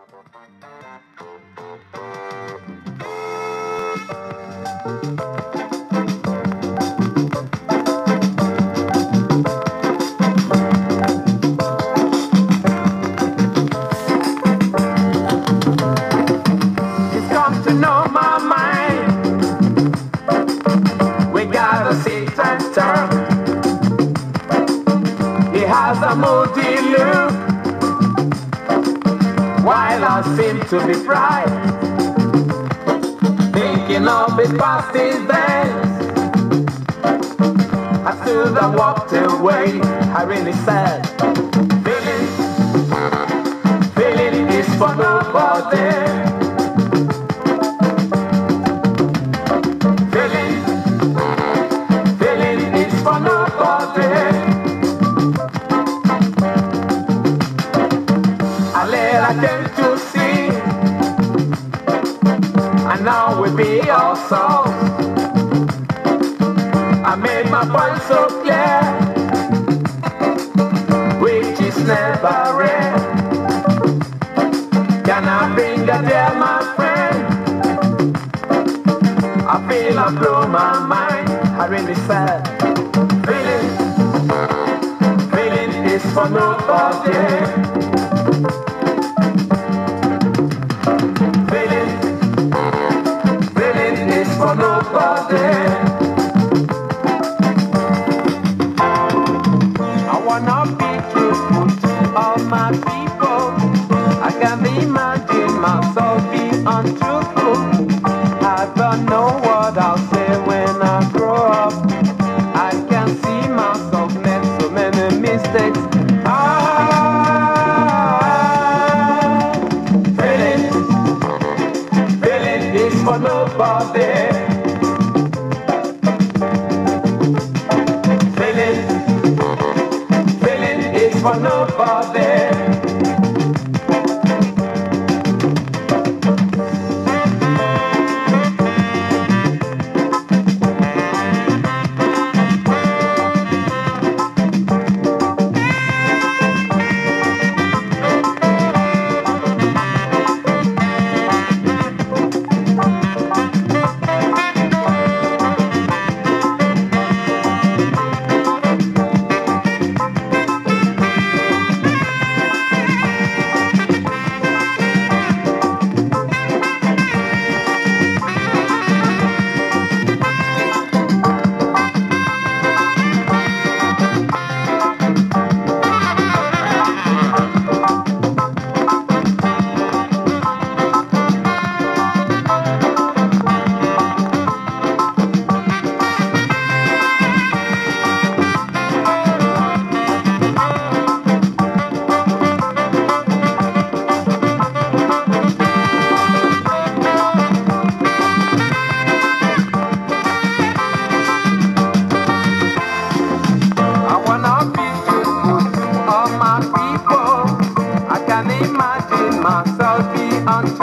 It's come to know my mind. We gotta sit and talk. He has a moody look, while I seem to be bright, thinking of his past his days. I stood and walked away, I really sad. Feeling is for nobody. Feeling is for nobody. I came to see, and now we be all souls. I made my point so clear, which is never rare. Can I bring a dear, my friend? I feel I blow my mind, I really sad. Feeling is for nobody. For nobody. I wanna be truthful to all my people. I can't imagine myself being untruthful. I don't know what I'll say when I grow up. I can see myself make so many mistakes. Feeling is for nobody. Feeling is for nobody. Myself be